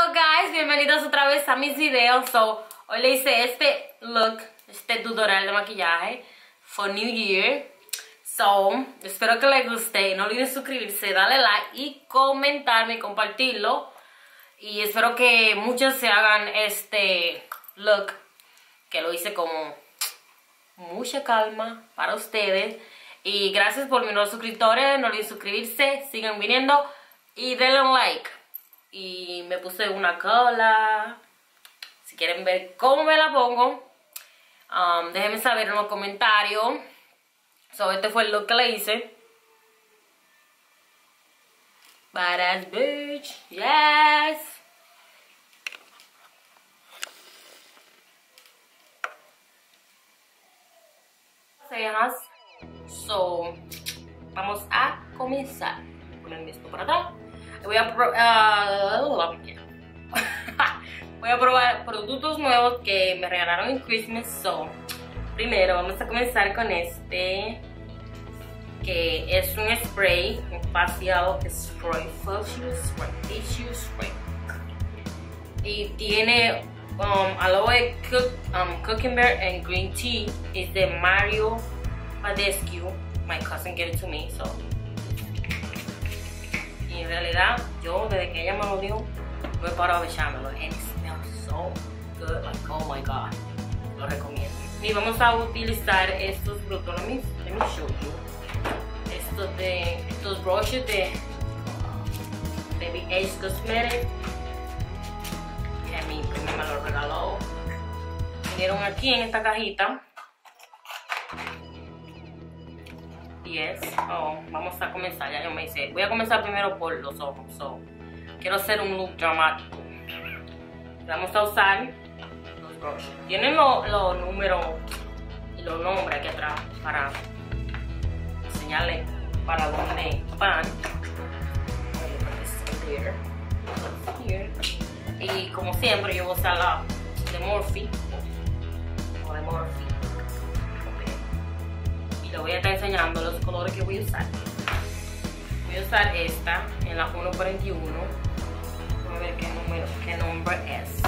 Hello guys, bienvenidos otra vez a mis videos. Hoy le hice este look, este tutorial de maquillaje for New Year. Espero que les guste. No olviden suscribirse, darle like y comentarme y compartirlo. Y espero que muchos se hagan este look, que lo hice con mucha calma para ustedes. Y gracias por mis nuevos suscriptores. No olviden suscribirse, sigan viniendo y denle un like. Y me puse una cola. Si quieren ver cómo me la pongo, déjenme saber en los comentarios. Este fue el look que le hice. Badass bitch, yes. Cejas. Vamos a comenzar. Poner esto por atrás. Voy a probar productos nuevos que me regalaron en Christmas. Primero vamos a comenzar con este, que es un spray, un facial spray, facial spray. Y tiene aloe cucumber and green tea. Es de Mario Badescu. My cousin gave it to me, Y en realidad, yo desde que ella me lo dio, no he parado de echármelo. And it smells so good, like oh my god. Lo recomiendo. Y vamos a utilizar estos productos. Let me show you. Estos brushes de beige cosmetic, que mi prima me lo regaló. Vinieron aquí en esta cajita. Vamos a comenzar. Ya yo me hice. Voy a comenzar primero por los ojos. Quiero hacer un look dramático. Vamos a usar los brushes. Tienen los números y los nombres aquí atrás para enseñarles para dónde van. Y como siempre yo voy a usar la de Morphe. Le voy a estar enseñando los colores que voy a usar. Voy a usar esta en la 141. Vamos a ver qué nombre es.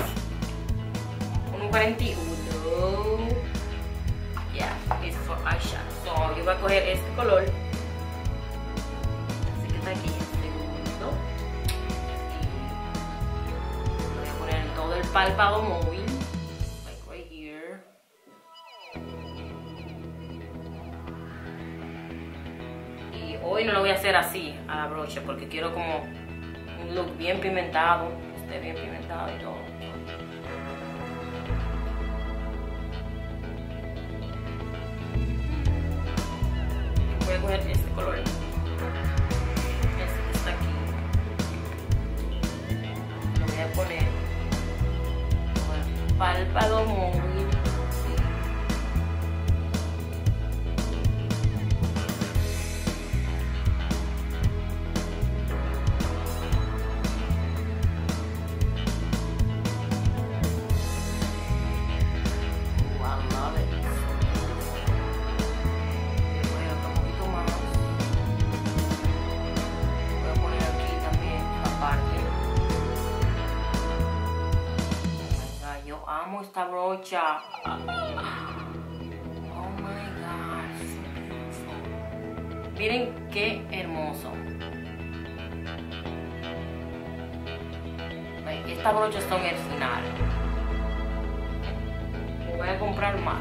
141. Yeah, it's for eyeshadow. Yo voy a coger este color. Así que está aquí, segundo. Y voy a poner en todo el párpado móvil. Hoy no lo voy a hacer así a la brocha porque quiero como un look bien pimentado, que esté bien pimentado y todo. Voy a coger este color, este que está aquí. Lo voy a poner con el párpado móvil. Amo esta brocha. Oh my god. Miren qué hermoso. Esta brocha está en el final. Me voy a comprar más.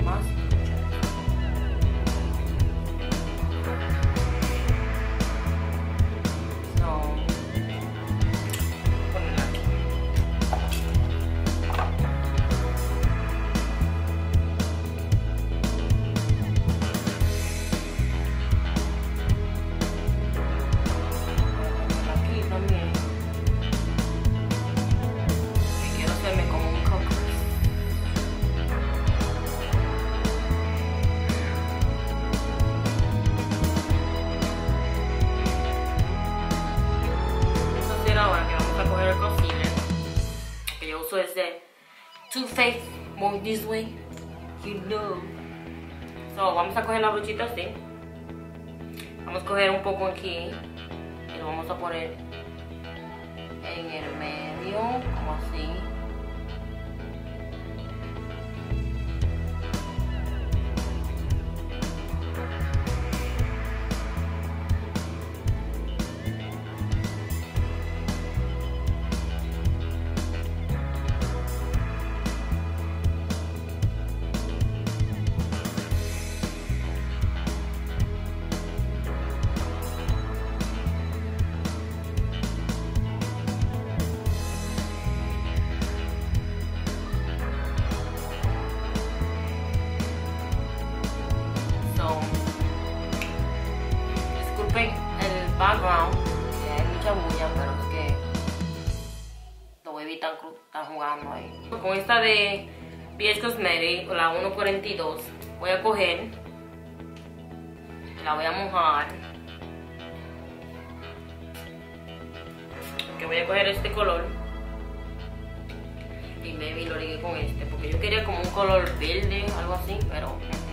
Es de Too Faced, Move This Way, you know. Vamos a coger la brochita así. Vamos a coger un poco aquí y lo vamos a poner en el medio. así. Disculpen el background, que hay mucha bulla, pero es que los baby están jugando ahí. Con esta de Beige Cosmetic, la 142, voy a coger, la voy a mojar. Que voy a coger este color y maybe lo ligué con este, porque yo quería como un color verde, algo así, pero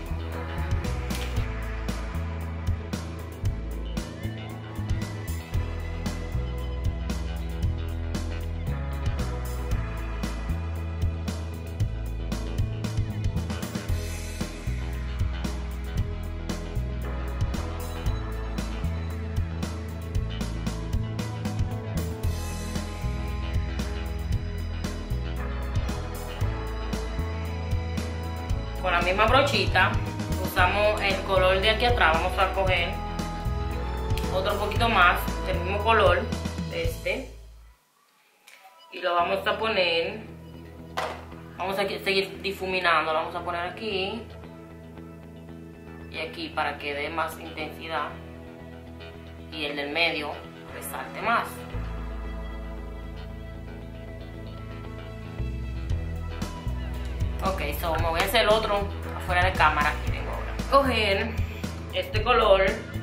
con la misma brochita usamos el color de aquí atrás. Vamos a coger otro poquito más del mismo color, este, y lo vamos a poner. Vamos a seguir difuminando, lo vamos a poner aquí y aquí para que dé más intensidad y el del medio resalte más. Ok, so me voy a hacer el otro afuera de cámara y vengo ahora. Coger este color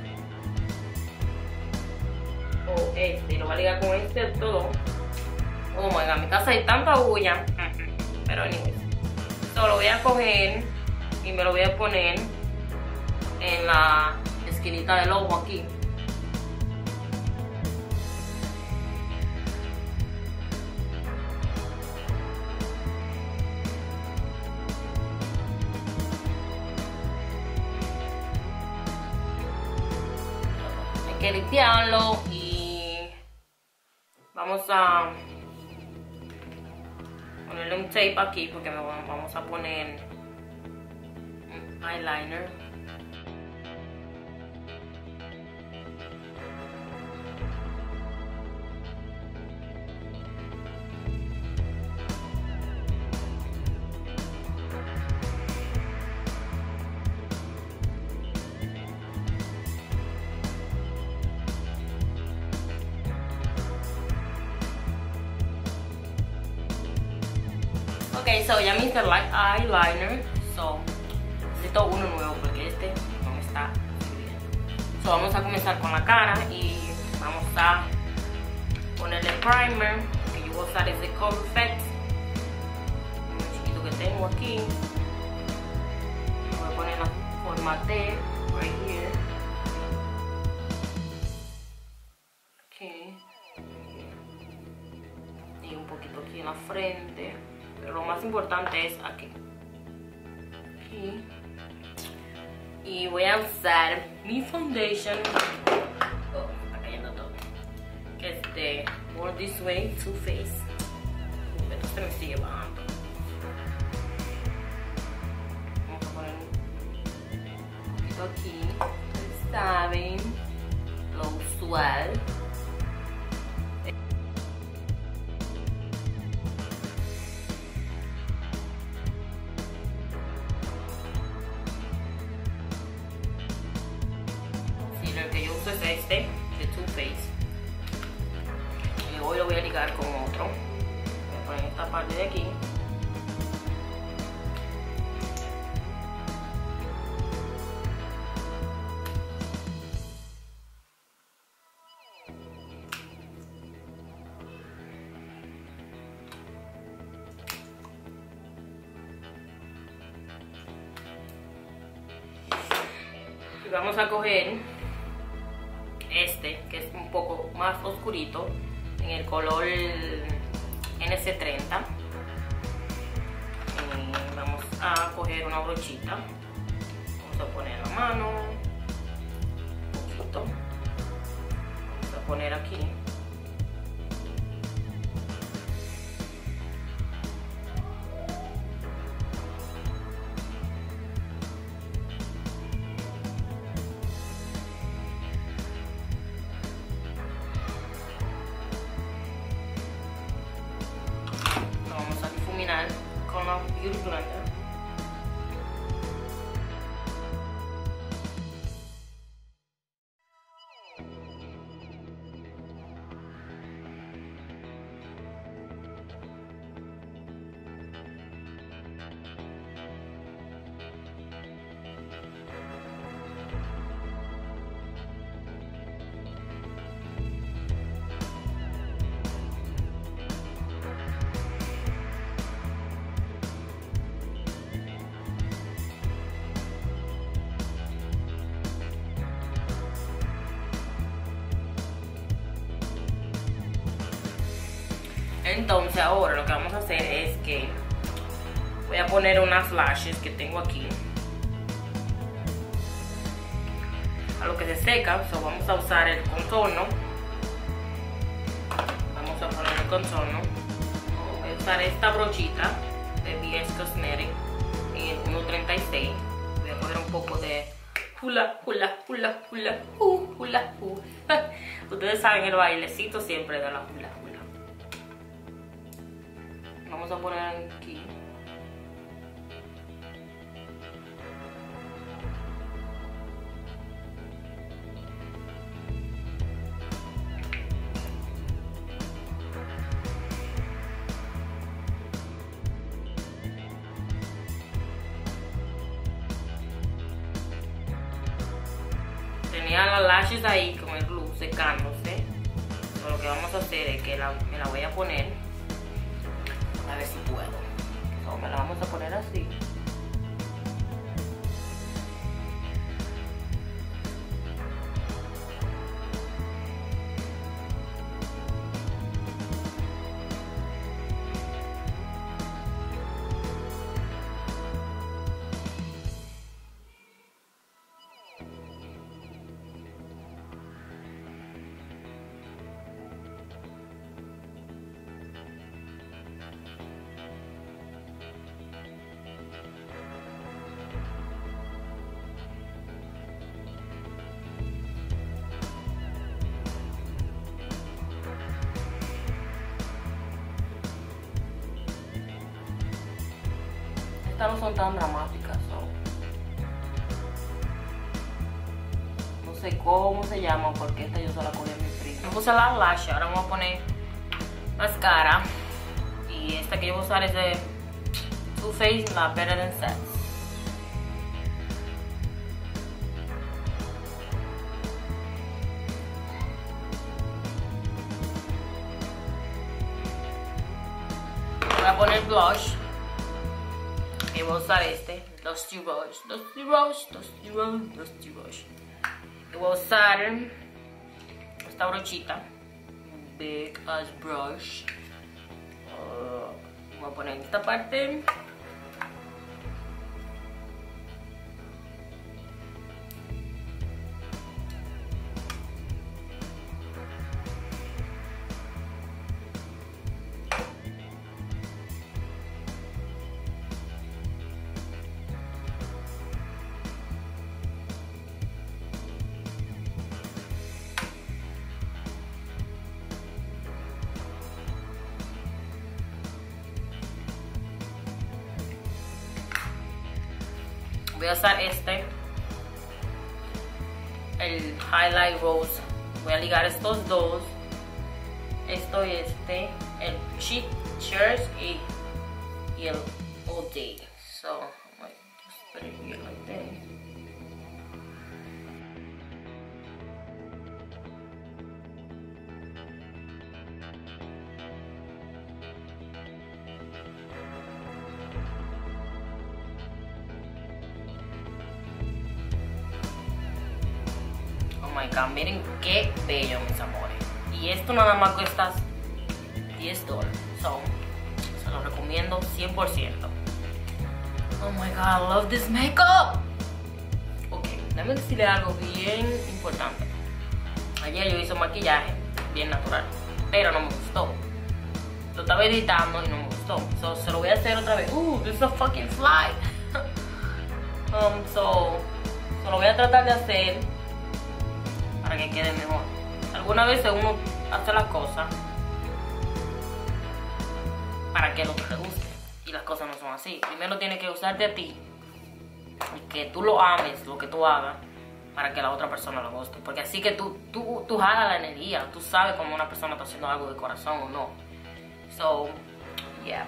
o este, y lo voy a ligar con este todo. Oh my god, en mi casa hay tanta bulla. Pero anyways, so lo voy a coger y me lo voy a poner en la esquinita del ojo aquí. Que limpiarlo y vamos a ponerle un tape aquí porque vamos a poner un eyeliner. Ok, so ya me hice el eyeliner, so necesito uno nuevo porque este no me está sirviendo. So vamos a comenzar con la cara y vamos a ponerle primer, que yo voy a usar ese CORK, un chiquito que tengo aquí. Voy a poner la forma T, right here. Okay. Y un poquito aquí en la frente. Pero lo más importante es aquí. Y voy a usar mi foundation. Oh, está cayendo todo. Que es de BlondieRayyy Too Faced. Esto se me sigue bajando. Vamos a poner un poquito aquí. Ustedes saben lo usual. Que yo uso es este de Too Faced y hoy lo voy a ligar con otro. Voy a poner esta parte de aquí. Y vamos a coger este, que es un poco más oscurito, en el color NC30. Y vamos a coger una brochita. Vamos a poner la mano. Un poquito. Vamos a poner aquí. Con la Beauty Blender. Entonces ahora lo que vamos a hacer es que voy a poner unas lashes que tengo aquí. A lo que se seca, so vamos a usar el contorno. Vamos a poner el contorno. Voy a usar esta brochita de Beige Cosmetic en 1.36. Voy a poner un poco de hoola, hoola, hoola, hoola, hoola, hoola. Ustedes saben el bailecito siempre de la hoola, hoola. Vamos a poner aquí. Tenía las lashes ahí con el glue secándose. So, lo que vamos a hacer es que me la voy a poner. A ver si puedo. So, me la vamos a poner así. Estas no son tan dramáticas, no sé cómo se llaman porque esta yo se la cogí a mi prima. Me puse la lash, ahora vamos a poner mascara y esta que yo voy a usar es de Too Faced, la Better Than Sex. Voy a poner blush. Y voy a usar este, Dusty Rose. Y voy a usar esta brochita, Big As Brush. Voy a poner esta parte. Voy a usar este, el Highlight Rose. Voy a ligar estos dos, esto y este, el Cheek Cheers y el All Day. So, like, just put it here like this. Oh my god, miren qué bello, mis amores. Y esto nada más cuesta $10. So, se lo recomiendo 100%. Oh my god, I love this makeup. Ok, déjame decirle algo bien importante. Ayer yo hice un maquillaje bien natural, pero no me gustó. Lo estaba editando y no me gustó. So, se lo voy a hacer otra vez. This is a fucking fly. So lo voy a tratar de hacer para que quede mejor. Algunas veces uno hace las cosas para que el otro le guste. Y las cosas no son así. Primero tienes que usarte a ti. Y que tú lo ames, lo que tú hagas, para que la otra persona lo guste. Porque así que tú jalas la energía. Tú sabes cómo una persona está haciendo algo de corazón o no. So, yeah.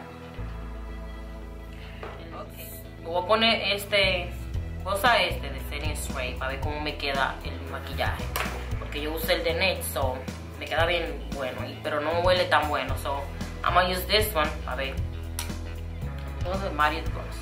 Okay. Voy a poner voy a usar de setting spray para ver cómo me queda el maquillaje. Porque yo usé el de Net, so me queda bien bueno, pero no huele tan bueno. So, I'm gonna use this one para ver. Entonces, Mario Bronze.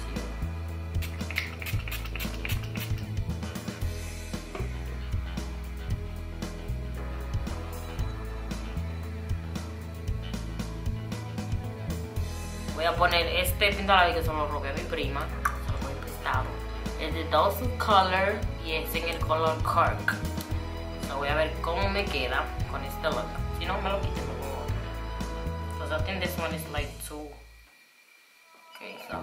Voy a poner este pintalabios que se lo robé a mi prima, se lo voy prestado. Es de Dose of Color y es en el color CORK. So voy a ver cómo me queda con este look. Si no me lo quito, me pongo otro. Because I think this one is like too. Okay, so.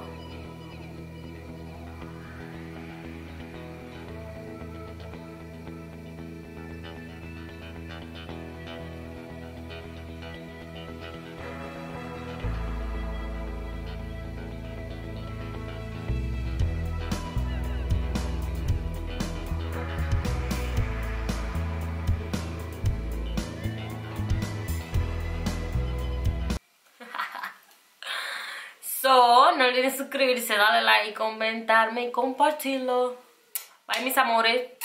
So, no olviden suscribirse, darle like, comentarme y compartirlo. Bye, mis amores.